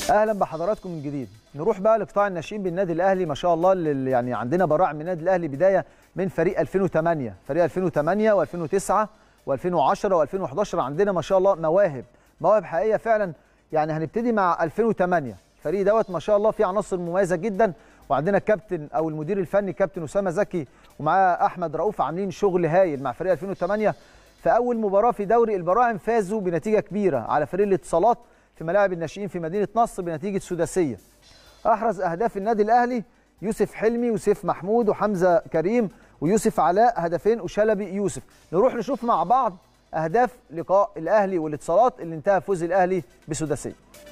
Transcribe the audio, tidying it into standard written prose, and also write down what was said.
اهلا بحضراتكم من جديد. نروح بقى لقطاع الناشئين بالنادي الاهلي. ما شاء الله يعني عندنا براعم من النادي الاهلي، بدايه من فريق 2008 و2009 و2010 و2011. عندنا ما شاء الله مواهب حقيقيه فعلا. يعني هنبتدي مع 2008. الفريق دوت ما شاء الله فيه عناصر مميزه جدا، وعندنا الكابتن او المدير الفني كابتن اسامه زكي ومعاه احمد رؤوف عاملين شغل هايل مع فريق 2008. في اول مباراه في دوري البراعم فازوا بنتيجه كبيره على فريق الاتصالات في ملاعب الناشئين في مدينه نصر بنتيجه سداسيه. احرز اهداف النادي الاهلي يوسف حلمي وسيف محمود وحمزه كريم ويوسف علاء هدفين وشلبي يوسف. نروح نشوف مع بعض اهداف لقاء الاهلي والاتصالات اللي انتهى فوز الاهلي بسداسيه.